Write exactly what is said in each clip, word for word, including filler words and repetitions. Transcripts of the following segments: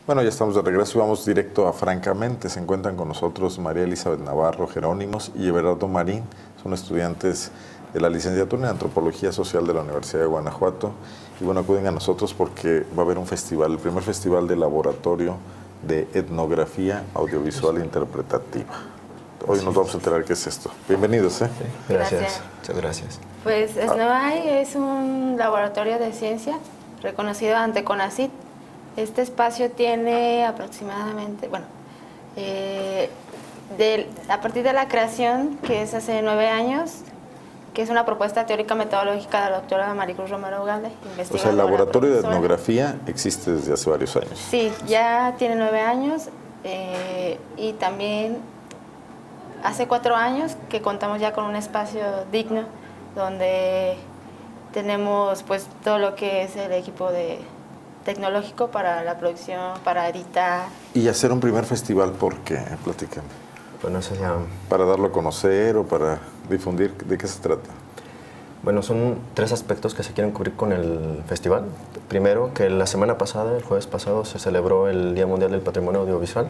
Bueno, ya estamos de regreso y vamos directo a Francamente. Se encuentran con nosotros María Elizabeth Navarro Jerónimos y Everardo Marín. Son estudiantes de la licenciatura en Antropología Social de la Universidad de Guanajuato. Y bueno, acuden a nosotros porque va a haber un festival, el primer festival de laboratorio de etnografía audiovisual e interpretativa. Hoy nos vamos a enterar qué es esto. Bienvenidos, ¿eh? Sí, gracias. Gracias. Muchas gracias. Pues SNOAI es un laboratorio de ciencia reconocido ante CONACYT. Este espacio tiene aproximadamente, bueno, eh, de, a partir de la creación, que es hace nueve años, que es una propuesta teórica metodológica de la doctora Maricruz Romero Ugalde. O sea, el laboratorio de etnografía existe desde hace varios años. Sí, ya tiene nueve años eh, y también hace cuatro años que contamos ya con un espacio digno donde tenemos pues todo lo que es el equipo de tecnológico para la producción, para editar. Y hacer un primer festival, ¿por qué? Platícame. Bueno, eso ya... ¿Para darlo a conocer o para difundir? ¿De qué se trata? Bueno, son tres aspectos que se quieren cubrir con el festival. Primero, que la semana pasada, el jueves pasado, se celebró el Día Mundial del Patrimonio Audiovisual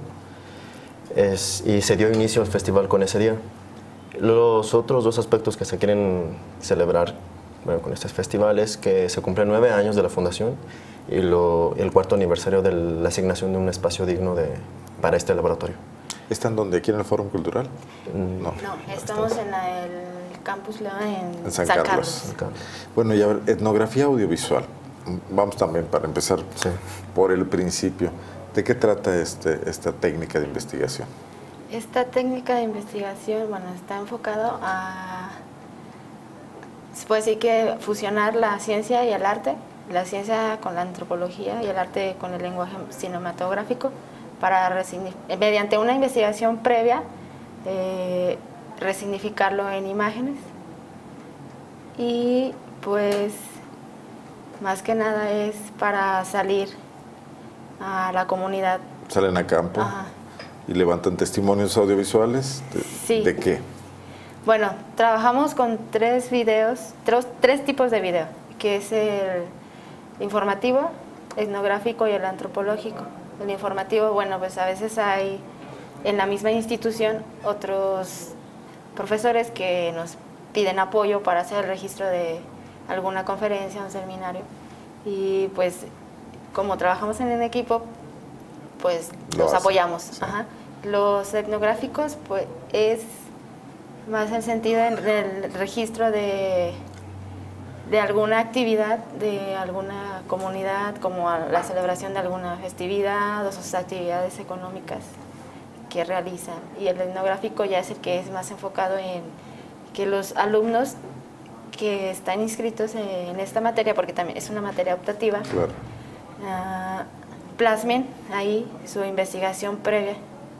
es, y se dio inicio al festival con ese día. Los otros dos aspectos que se quieren celebrar bueno, con este festival es que se cumplen nueve años de la fundación y lo, el cuarto aniversario de la asignación de un espacio digno de, para este laboratorio. ¿Están donde? ¿Aquí en el Fórum Cultural? No, no estamos en la, el Campus León en, en San, San Carlos. Carlos. San Carlos. Bueno, y a ver, etnografía audiovisual. Vamos también para empezar sí. por el principio. ¿De qué trata este, esta técnica de investigación? Esta técnica de investigación, bueno, está enfocado a, se puede decir que fusionar la ciencia y el arte, la ciencia con la antropología y el arte con el lenguaje cinematográfico, para mediante una investigación previa, eh, resignificarlo en imágenes. Y pues, más que nada es para salir a la comunidad. ¿Salen a campo? Ajá. ¿Y levantan testimonios audiovisuales? ¿De, sí. ¿de qué? Bueno, trabajamos con tres videos, tres, tres tipos de video, que es el informativo, etnográfico y el antropológico. El informativo, bueno, pues a veces hay en la misma institución otros profesores que nos piden apoyo para hacer el registro de alguna conferencia, un seminario, y pues como trabajamos en el equipo, pues Lo los hace, apoyamos. sí. Ajá. Los etnográficos, pues es más en sentido en el registro de, de alguna actividad de alguna comunidad, como la celebración de alguna festividad o sus actividades económicas que realizan. Y el etnográfico ya es el que es más enfocado en que los alumnos que están inscritos en esta materia, porque también es una materia optativa, Claro. uh, plasmen ahí su investigación previa.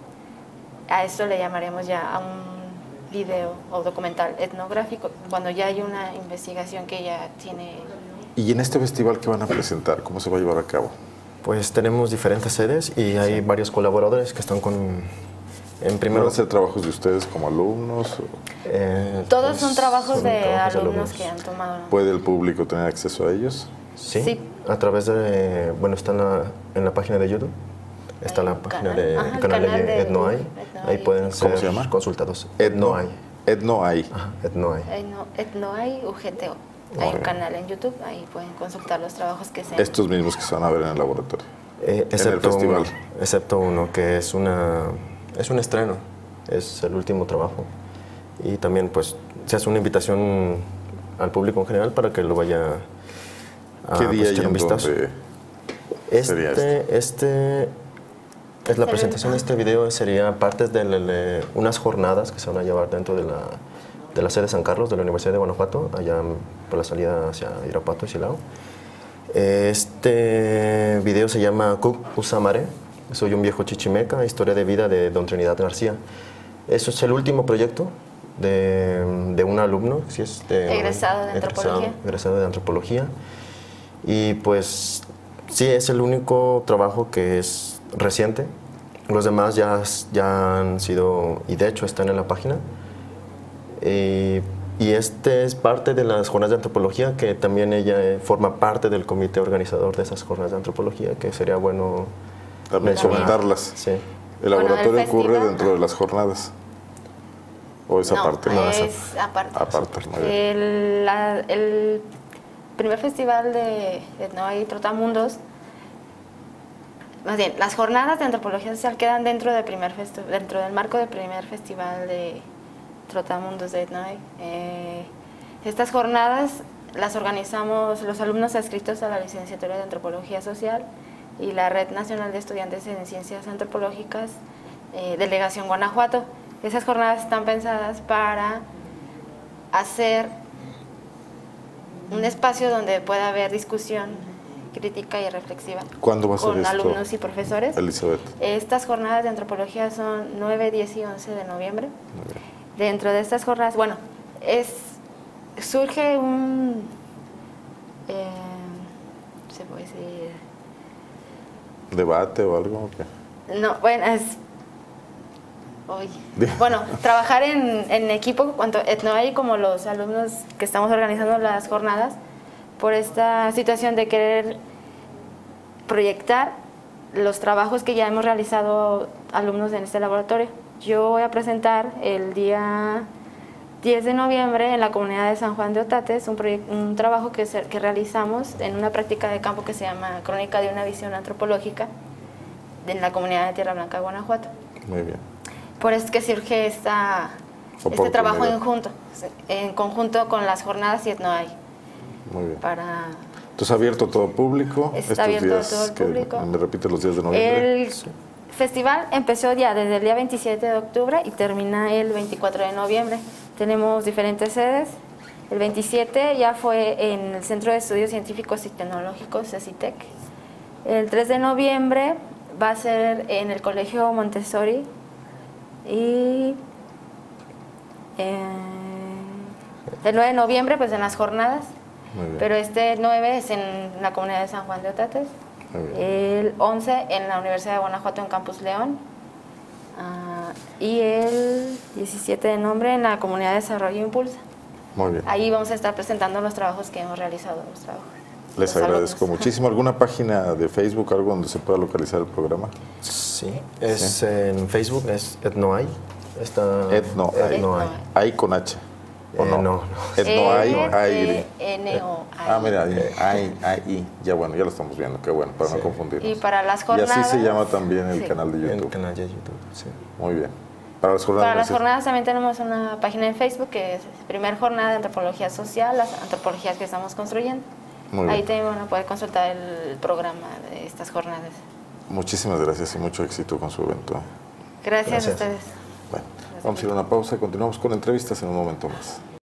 A esto le llamaremos ya a un video o documental etnográfico, cuando ya hay una investigación que ya tiene... ¿Y en este festival qué van a presentar? ¿Cómo se va a llevar a cabo? Pues tenemos diferentes sedes y hay sí. varios colaboradores que están con... En primero, ¿Van a ser trabajos de ustedes como alumnos? Eh, Todos pues, son trabajos son de trabajos alumnos, alumnos que han tomado... ¿Puede el público tener acceso a ellos? Sí, sí. a través de... Bueno, está en la, en la página de YouTube. Está la página canal, de, ajá, el canal, canal de, de etnoai. Ahí pueden ¿Cómo ser se llama? consultados. etnoai. etnoai. Ajá, etnoai. etnoai U G T O. Hay okay. un canal en YouTube, ahí pueden consultar los trabajos que se... Estos mismos que se van a ver en el laboratorio. Eh, excepto en el festival. Uno, excepto uno, que es, una, es un estreno. Es el último trabajo. Y también, pues, se hace una invitación al público en general para que lo vaya a ¿Qué día pues, echar y un vistazo. Este, sería este, este es la presentación de este video, sería parte de la, de unas jornadas que se van a llevar dentro de la, de la sede de San Carlos de la Universidad de Guanajuato, allá por la salida hacia Irapuato y Silao. Este video se llama Kuk Usamare, soy un viejo chichimeca, historia de vida de Don Trinidad García. Eso es el último proyecto de, de un alumno, si es de, egresado de antropología. Egresado, egresado de antropología. Y pues sí, es el único trabajo que es reciente. Los demás ya, ya han sido, y de hecho están en la página. Y, y este es parte de las jornadas de antropología, que también ella forma parte del comité organizador de esas jornadas de antropología, que sería bueno También mencionar. comentarlas. Sí. ¿El Bueno, laboratorio el ocurre festival- dentro de las jornadas? ¿O es No, aparte? es aparte. Aparte, muy bien. El, la- el primer festival de Etnoa y Trotamundos, más bien, las jornadas de antropología social quedan dentro del primer festu- dentro del marco del primer festival de Trotamundos de Etnoa. Eh, estas jornadas las organizamos los alumnos adscritos a la licenciatura de Antropología Social y la Red Nacional de Estudiantes en Ciencias Antropológicas, eh, Delegación Guanajuato. Esas jornadas están pensadas para hacer un espacio donde pueda haber discusión crítica y reflexiva ¿Cuándo va a ser con esto, alumnos y profesores. Elizabeth? Estas jornadas de antropología son nueve, diez y once de noviembre. Muy bien. Dentro de estas jornadas, bueno, es surge un, eh, se puede decir, ¿Debate o algo? ¿O qué? no, bueno, es, oye, bueno, trabajar en, en equipo, tanto Etnoa y como los alumnos que estamos organizando las jornadas, por esta situación de querer proyectar los trabajos que ya hemos realizado alumnos en este laboratorio. Yo voy a presentar el día diez de noviembre en la comunidad de San Juan de Otates un, un trabajo que, se, que realizamos en una práctica de campo que se llama Crónica de una visión antropológica en la comunidad de Tierra Blanca, Guanajuato. Muy bien. Por eso es que surge esta, este trabajo en conjunto, en conjunto con las jornadas y Etnoa. Muy bien. Para Entonces, abierto a todo público. Está estos abierto días a todo el que público. me repite los días de noviembre. El festival empezó ya desde el día veintisiete de octubre y termina el veinticuatro de noviembre. Tenemos diferentes sedes. El veintisiete ya fue en el Centro de Estudios Científicos y Tecnológicos, CECITEC. El tres de noviembre va a ser en el Colegio Montessori y eh, el nueve de noviembre pues en las jornadas. Muy bien. Pero este nueve es en la comunidad de San Juan de Otates. Muy bien. El once en la Universidad de Guanajuato en Campus León. Uh, y el diecisiete de noviembre en la comunidad de Desarrollo Impulsa. Muy bien. Ahí vamos a estar presentando los trabajos que hemos realizado. Los trabajos, Les los agradezco alumnos. muchísimo. ¿Alguna página de Facebook, algo donde se pueda localizar el programa? Sí, es Sí. en Facebook, es Etnoai. Está Etnoai. Etnoai. Ahí con H. ¿O Eh, no? no, no. Etnoai, E ahí. N O Ah, mira, ahí, ahí, ahí. Ya bueno, ya lo estamos viendo. Qué bueno, para Sí. no confundirnos. Y para las Y jornadas. así se llama también el sí. canal de En el YouTube. canal de YouTube, sí. Muy bien. Para las jornadas. Para las gracias. jornadas también tenemos una página en Facebook que es Primer Jornada de Antropología Social, las antropologías que estamos construyendo. Muy Ahí bien. también bueno, puede consultar el programa de estas jornadas. Muchísimas gracias y mucho éxito con su evento. Gracias, Gracias. a ustedes. Bueno, vamos a ir a una pausa y continuamos con entrevistas en un momento más.